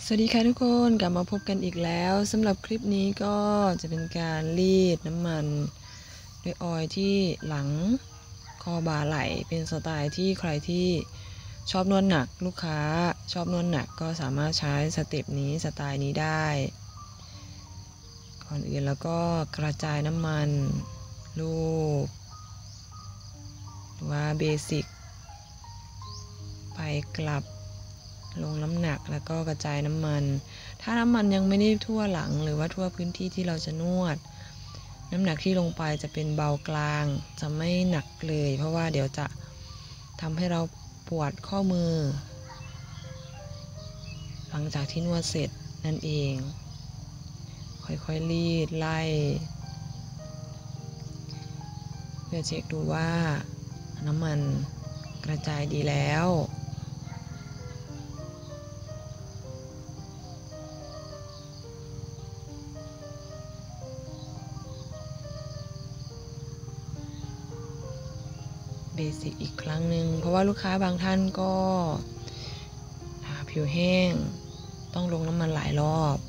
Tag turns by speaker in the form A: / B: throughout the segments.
A: สวัสดีค่ะทุกคนกลับมาพบกันอีกแล้วสำหรับคลิปนี้ก็จะเป็นการรีดน้ำมันด้วยออยล์ที่หลังคอบ่าไหล่เป็นสไตล์ที่ใครที่ชอบนวดหนักลูกค้าชอบนวดหนักก็สามารถใช้สเต็ปนี้สไตล์นี้ได้ก่อนอื่นแล้วก็กระจายน้ำมันลูบว่าเบสิกไปกลับลงน้ำหนักแล้วก็กระจายน้ำมันถ้าน้ำมันยังไม่ได้ทั่วหลังหรือว่าทั่วพื้นที่ที่เราจะนวดน้ำหนักที่ลงไปจะเป็นเบากลางจะไม่หนักเลยเพราะว่าเดี๋ยวจะทำให้เราปวดข้อมือหลังจากที่นวดเสร็จนั่นเองค่อยๆรีดไล่เพื่อเช็คดูว่าน้ำมันกระจายดีแล้วเบสิกอีกครั้งหนึ่งเพราะว่าลูกค้าบางท่านก็ผิวแห้งต้องลงน้ำมันหลายรอบ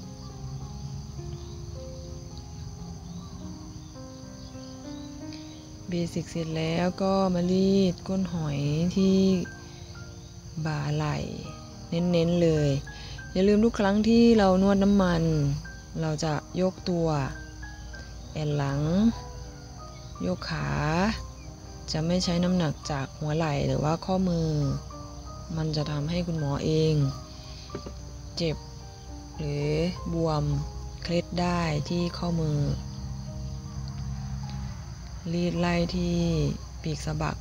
A: เบสิกเสร็จแล้วก็มารีดก้นหอยที่บ่าไหล่เน้นๆเลยอย่าลืมทุกครั้งที่เรานวดน้ำมันเราจะยกตัวแอนหลังยกขาจะไม่ใช้น้ำหนักจากหัวไหล่หรือว่าข้อมือมันจะทำให้คุณหมอเองเจ็บหรือบวมเคล็ดได้ที่ข้อมือรีดไล่ที่ปีกสะบัก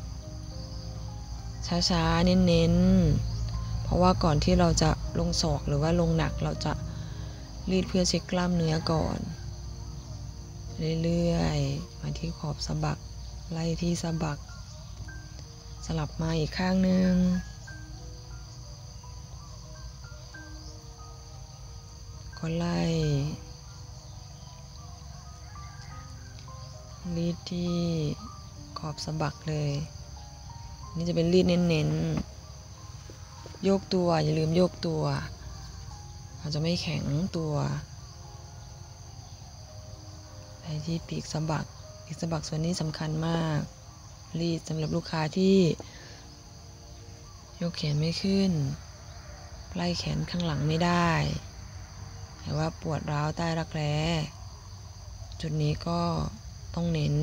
A: ช้าๆเน้นๆเพราะว่าก่อนที่เราจะลงศอกหรือว่าลงหนักเราจะรีดเพื่อเช็คกล้ามเนื้อก่อนเรื่อยๆมาที่ขอบสะบักไล่ที่สะบักสลับมาอีกข้างหนึ่งก็ไล่รีดที่ขอบสะบักเลยนี่จะเป็นรีดเน้นๆโยกตัวอย่าลืมโยกตัวเราจะไม่แข็งตัวไปที่ปีกสะบักส่วนนี้สำคัญมากรีดสำหรับลูกค้าที่ยกแขนไม่ขึ้นไล่แขนข้างหลังไม่ได้แต่ว่าปวดร้าวใต้รักแร้จุดนี้ก็ต้องเน้น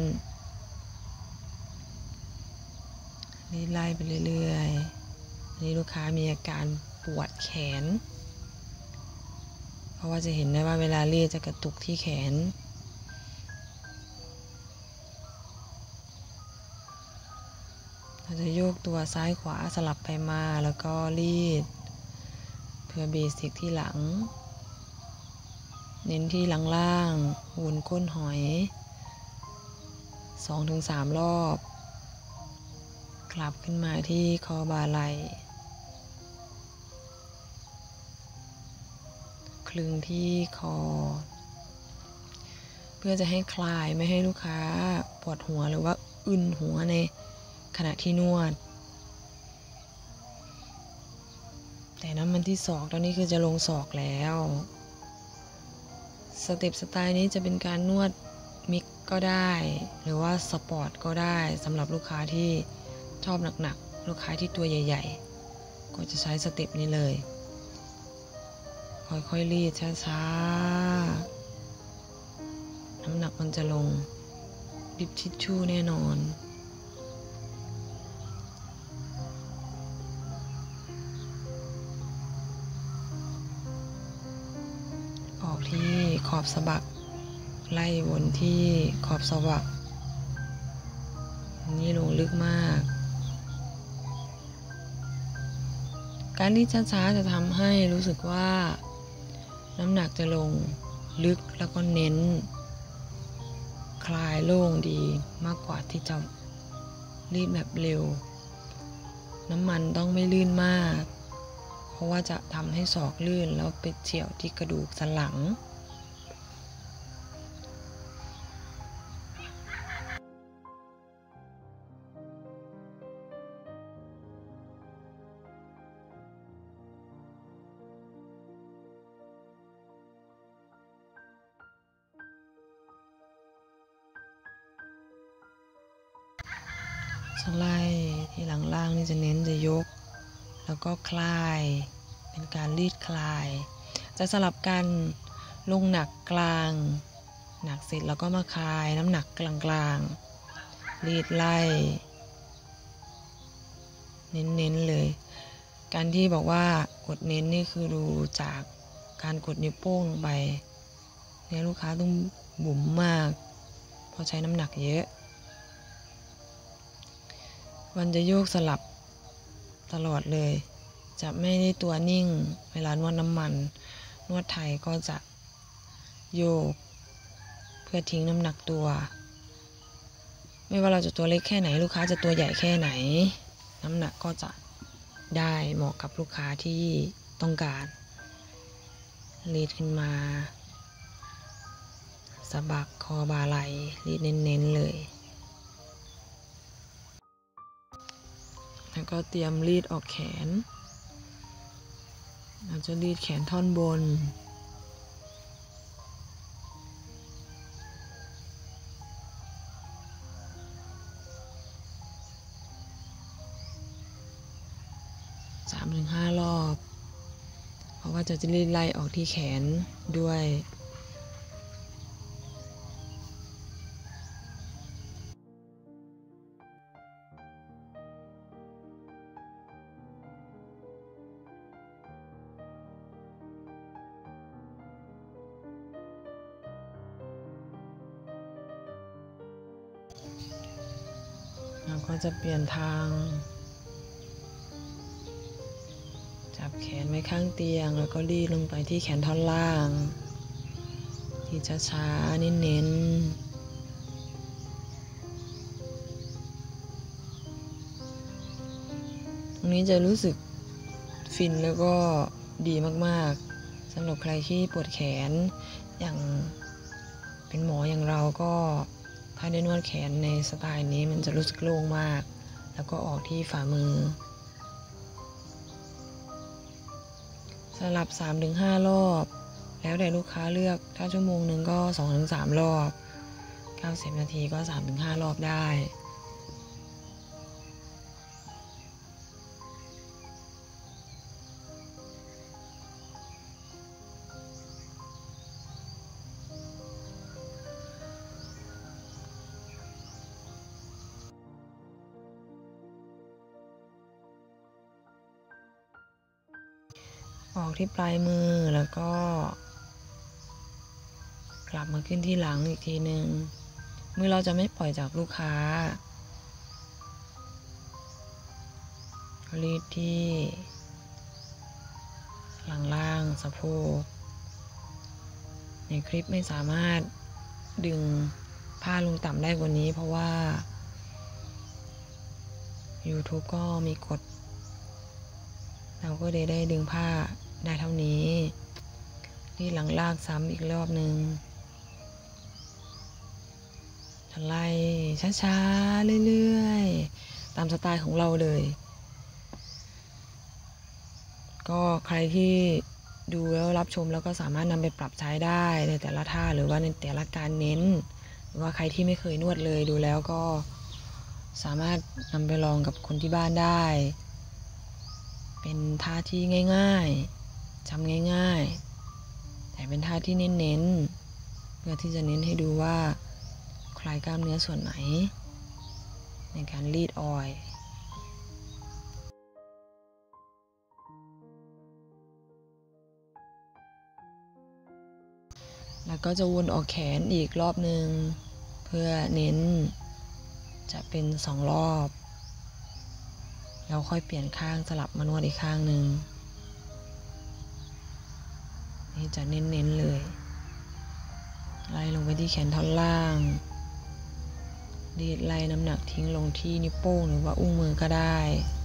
A: รีดไล่ไปเรื่อยๆนี่ลูกค้ามีอาการปวดแขนเพราะว่าจะเห็นได้ว่าเวลารีดจะกระตุกที่แขนเราจะโยกตัวซ้ายขวาสลับไปมาแล้วก็รีดเพื่อเบสิกที่หลังเน้นที่ล่างๆวนก้นหอย 2-3 รอบกลับขึ้นมาที่คอบ่าไหล่คลึงที่คอเพื่อจะให้คลายไม่ให้ลูกค้าปวดหัวหรือว่าอึนหัวในขณะที่นวดแต่น้ำมันที่ศอกตอนนี้คือจะลงศอกแล้วสเต็ปสไตล์นี้จะเป็นการนวดมิกก็ได้หรือว่าสปอร์ตก็ได้สำหรับลูกค้าที่ชอบหนักๆลูกค้าที่ตัวใหญ่ๆก็จะใช้สเต็ปนี้เลยค่อยๆรีดช้าๆน้ำหนักมันจะลงดิบทิชชู่แน่นอนออกที่ขอบสะบักไล่วนที่ขอบสะบักนี่ลงลึกมากการรีดช้าๆจะทำให้รู้สึกว่าน้ำหนักจะลงลึกแล้วก็เน้นคลายโล่งดีมากกว่าที่จะรีดแบบเร็วน้ำมันต้องไม่ลื่นมากเพราะว่าจะทำให้ศอกลื่นแล้วไปเฉี่ยวที่กระดูกสันหลังไลด์ที่หลังล่างนี่จะเน้นจะยกแล้วก็คลายเป็นการรีดคลายจะสลับกันลงหนักกลางหนักเสร็จแล้วก็มาคลายน้ำหนักกลางๆรีดไล่เน้นๆเลยการที่บอกว่ากดเน้นนี่คือดูจากการกดนิ้วโป้งลงไปเนี่ยลูกค้าต้องบุ๋มมากเพราะใช้น้ำหนักเยอะมันจะโยกสลับตลอดเลยจะไม่ได้ตัวนิ่งเวลานวดน้ำมันนวดไทยก็จะโยกเพื่อทิ้งน้ำหนักตัวไม่ว่าเราจะตัวเล็กแค่ไหนลูกค้าจะตัวใหญ่แค่ไหนน้ำหนักก็จะได้เหมาะกับลูกค้าที่ต้องการรีดขึ้นมาสะบักคอบ่าไหล่รีดเน้นๆเลยแล้วก็เตรียมรีดออกแขนเราจะรีดแขนท่อนบน3-5 รอบเพราะว่าจะรีดไล่ออกที่แขนด้วยเราก็จะเปลี่ยนทางจับแขนไว้ข้างเตียงแล้วก็รีดลงไปที่แขนท่อนล่างที่ช้าๆเน้นๆตรงนี้จะรู้สึกฟินแล้วก็ดีมากๆสำหรับใครที่ปวดแขนอย่างเป็นหมออย่างเราก็ถ้าได้นวดแขนในสไตล์นี้มันจะรู้สึกโล่งมากแล้วก็ออกที่ฝ่ามือสลับ 3-5 รอบแล้วแต่ลูกค้าเลือกถ้าชั่วโมงหนึ่งก็ 2-3 รอบ90 นาทีก็ 3-5 รอบได้ออกที่ปลายมือแล้วก็กลับมาขึ้นที่หลังอีกทีหนึ่งมือเราจะไม่ปล่อยจากลูกค้ารีดที่หลังล่างสะโพกในคลิปไม่สามารถดึงผ้าลงต่ำได้กว่านี้เพราะว่า YouTube ก็มีกฎเราก็ได้ดึงผ้าได้เท่านี้รีดหลังลากซ้ำอีกรอบหนึ่งไล่ช้าๆเรื่อยๆตามสไตล์ของเราเลยก็ใครที่ดูแล้วรับชมแล้วก็สามารถนำไปปรับใช้ได้ในแต่ละท่าหรือว่าในแต่ละการเน้นหรือว่าใครที่ไม่เคยนวดเลยดูแล้วก็สามารถนำไปลองกับคนที่บ้านได้เป็นท่าที่ง่ายๆจำง่ายๆแต่เป็นท่าที่เน้นๆเพื่อที่จะเน้นให้ดูว่าคลายกล้ามเนื้อส่วนไหนในการรีดออยล์แล้วก็จะวนออกแขนอีกรอบหนึ่งเพื่อเน้นจะเป็น2 รอบแล้วค่อยเปลี่ยนข้างสลับมานวดอีกข้างหนึ่งนี่จะเน้นๆเลยไล่ลงไปที่แขนท่อนล่างรีดไล่น้ำหนักทิ้งลงที่นิ้วโป้งหรือว่าอุ้งมือก็ได้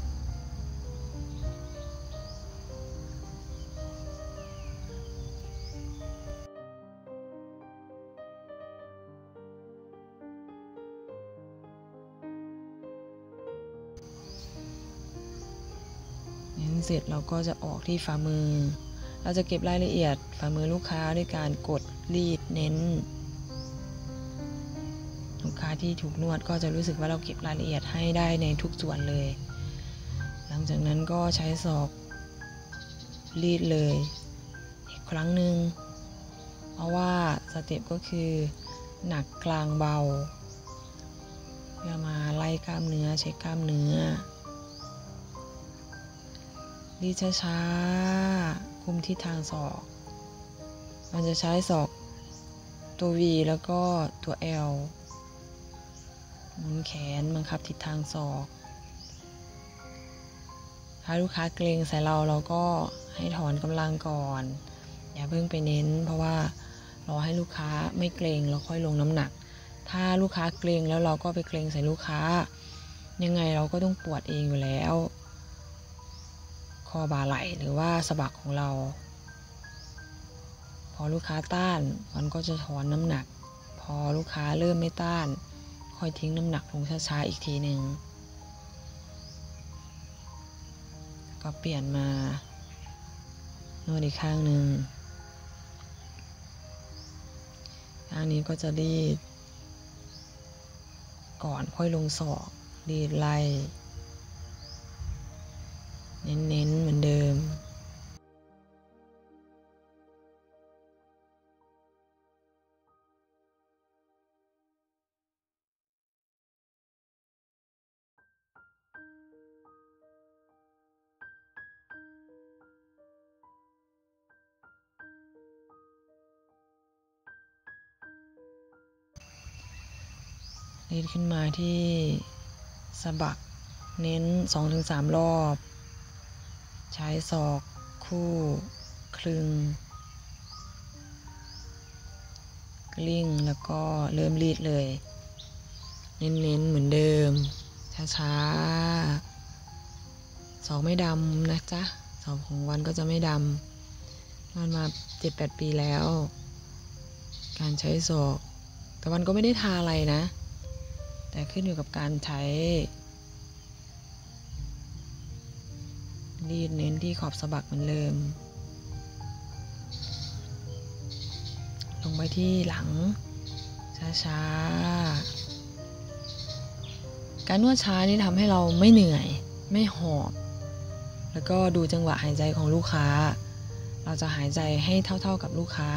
A: เสร็จเราก็จะออกที่ฝ่ามือเราจะเก็บรายละเอียดฝ่ามือลูกค้าด้วยการกดรีดเน้นลูกค้าที่ถูกนวดก็จะรู้สึกว่าเราเก็บรายละเอียดให้ได้ในทุกส่วนเลยหลังจากนั้นก็ใช้ศอกรีดเลยอีกครั้งหนึ่งเพราะว่าสเต็ปก็คือหนักกลางเบาเพื่อมาไล่กล้ามเนื้อเช็คกล้ามเนื้อรีดช้าๆคุมทิศทางศอกมันจะใช้ศอกตัว V แล้วก็ตัว L หมุนแขนบังคับทิศทางศอกถ้าลูกค้าเกรงใส่เราก็ให้ถอนกำลังก่อนอย่าเพิ่งไปเน้นเพราะว่ารอให้ลูกค้าไม่เกรงแล้วค่อยลงน้ำหนักถ้าลูกค้าเกรงแล้วเราก็ไปเกรงใส่ลูกค้ายังไงเราก็ต้องปวดเองอยู่แล้วคอบ่าไหล่หรือว่าสะบักของเราพอลูกค้าต้านมันก็จะถอนน้ำหนักพอลูกค้าเริ่มไม่ต้านค่อยทิ้งน้ำหนักลงช้าๆอีกทีหนึ่งก็เปลี่ยนมานวดอีกข้างหนึ่งข้างนี้ก็จะรีดก่อนค่อยลงศอกรีดไล่เน้นๆเหมือนเดิมรีดขึ้นมาที่สะบักเน้น 2-3 รอบใช้ศอกคู่คลึงกลิ้งแล้วก็เริ่มรีดเลยเน้นๆเหมือนเดิมช้าๆศอกไม่ดำนะจ๊ะศอกของวันก็จะไม่ดำนอนมา 7-8 ปีแล้วการใช้ศอกแต่วันก็ไม่ได้ทาอะไรนะแต่ขึ้นอยู่กับการใช้รีดเน้นที่ขอบสะบักเหมือนเดิมลงไปที่หลังช้าๆการนวดช้านี่ทำให้เราไม่เหนื่อยไม่หอบแล้วก็ดูจังหวะหายใจของลูกค้าเราจะหายใจให้เท่าๆกับลูกค้า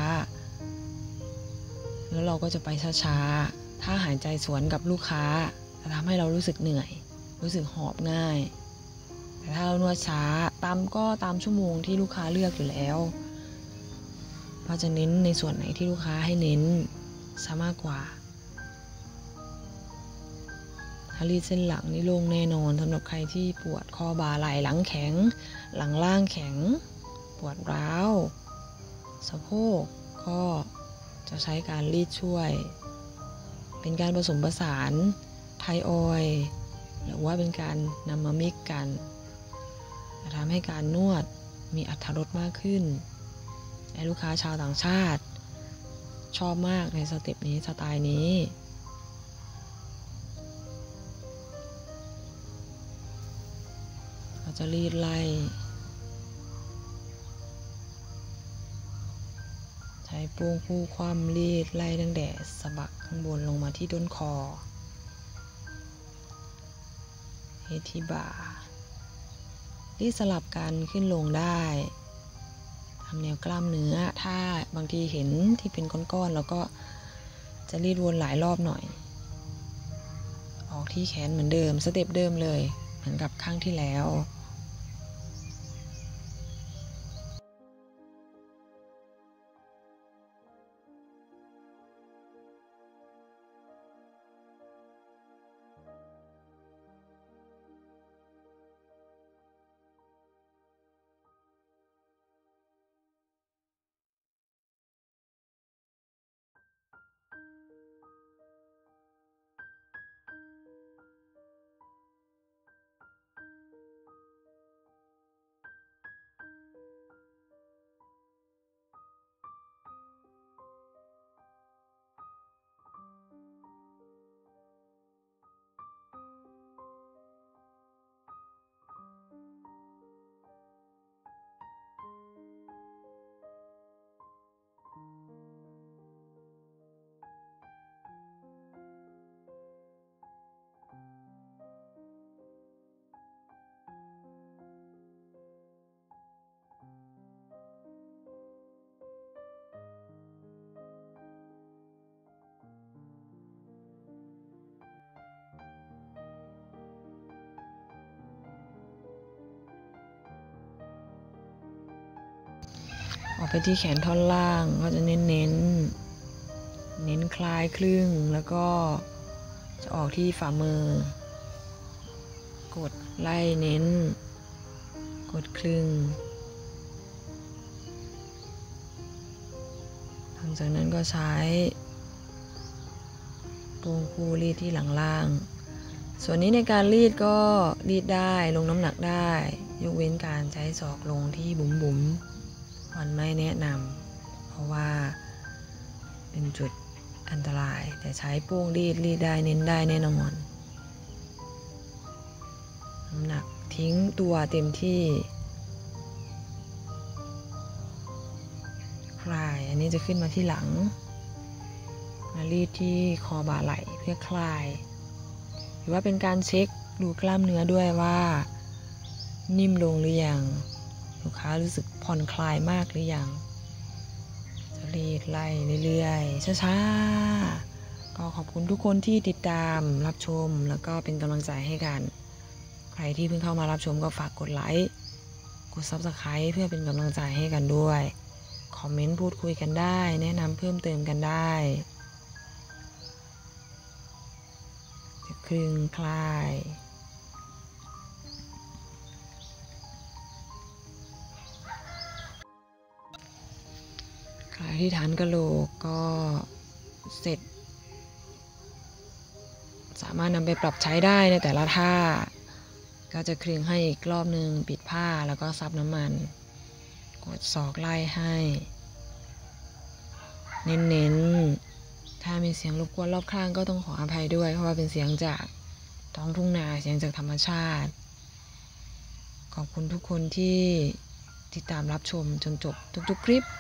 A: แล้วเราก็จะไปช้าๆถ้าหายใจสวนกับลูกค้าจะทำให้เรารู้สึกเหนื่อยรู้สึกหอบง่ายแต่ถ้าเรานวดช้าตามชั่วโมงที่ลูกค้าเลือกอยู่แล้วเราจะเน้นในส่วนไหนที่ลูกค้าให้เน้นซะมากกว่าถ้ารีดเส้นหลังนี่โล่งแน่นอนสำหรับใครที่ปวดคอบ่าไหล่หลังแข็งหลังล่างแข็งปวดร้าวสะโพกก็จะใช้การรีดช่วยเป็นการผสมผสานไทยออยล์หรือว่าเป็นการนำมามิกกันจะทำให้การนวดมีอรรถรสมากขึ้นและลูกค้าชาวต่างชาติชอบมากในสเต็ปนี้สไตล์นี้เราจะรีดไล่ใช้โป้งคู่คว่ำรีดไล่ตั้งแต่สะบักข้างบนลงมาที่ต้นคอที่บ่ารีดสลับกันขึ้นลงได้ทำแนวกล้ามเนื้อถ้าบางทีเห็นที่เป็นก้อนๆแล้วก็จะรีดวนหลายรอบหน่อยออกที่แขนเหมือนเดิมสเต็ปเดิมเลยเหมือนกับข้างที่แล้วอไปที่แขนท่อนล่างก็จะเน้นคลายครึ่งแล้วก็จะออกที่ฝ่ามือกดไล่เน้นกดครึ่งหลังจากนั้นก็ใช้โป้งคู่รีดที่หลังล่างส่วนนี้ในการรีดก็รีดได้ลงน้ำหนักได้ยกเว้นการใช้ศอกลงที่บุ๋มวันไม่แนะนำเพราะว่าเป็นจุดอันตรายแต่ใช้โป้งรีดได้เน้นได้แน่นอนน้ำหนักทิ้งตัวเต็มที่คลายอันนี้จะขึ้นมาที่หลังมารีดที่คอบ่าไหล่เพื่อคลายหรือว่าเป็นการเช็คดูกล้ามเนื้อด้วยว่านิ่มลงหรือยังลูกค้ารู้สึกผ่อนคลายมากหรือยังจะรีดไล่เรื่อยๆช้าๆก็ขอบคุณทุกคนที่ติดตามรับชมแล้วก็เป็นกำลังใจให้กันใครที่เพิ่งเข้ามารับชมก็ฝากกดไลค์กด Subscribe เพื่อเป็นกำลังใจให้กันด้วยคอมเมนต์พูดคุยกันได้แนะนำเพิ่มเติมกันได้จะคลึงคลายคลายที่ฐานกะโหลกก็เสร็จสามารถนำไปปรับใช้ได้ในแต่ละท่าก็จะคลึงให้อีกรอบนึงปิดผ้าแล้วก็ซับน้ำมันกดศอกไล่ให้เน้นถ้ามีเสียงรบกวนรอบข้างก็ต้องขออภัยด้วยเพราะว่าเป็นเสียงจากท้องทุ่งนาเสียงจากธรรมชาติขอบคุณทุกคนที่ติดตามรับชมจนจบทุกๆคลิป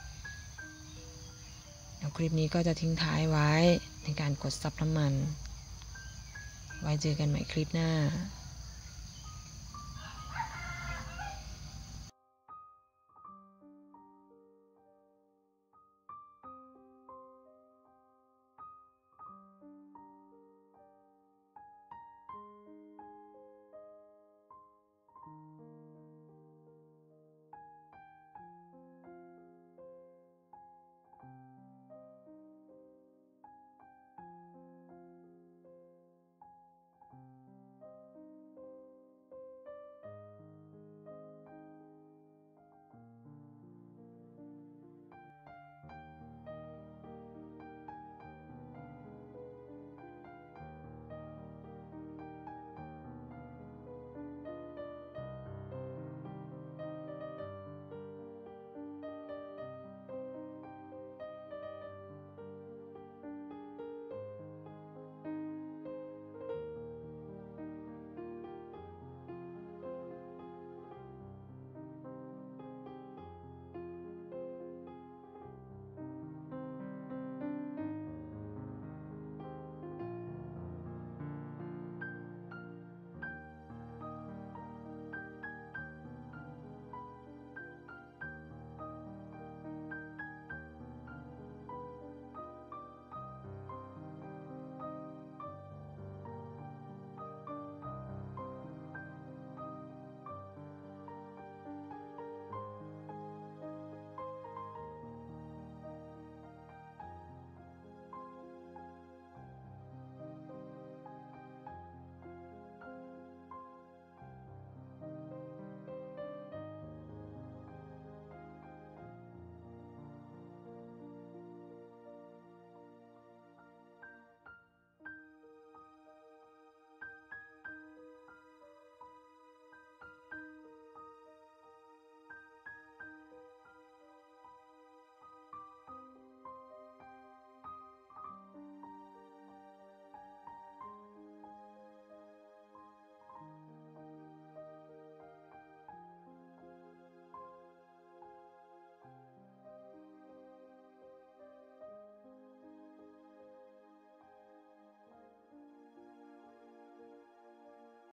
A: แล้วคลิปนี้ก็จะทิ้งท้ายไว้ในการกดซับน้ำมันไว้เจอกันใหม่คลิปหน้า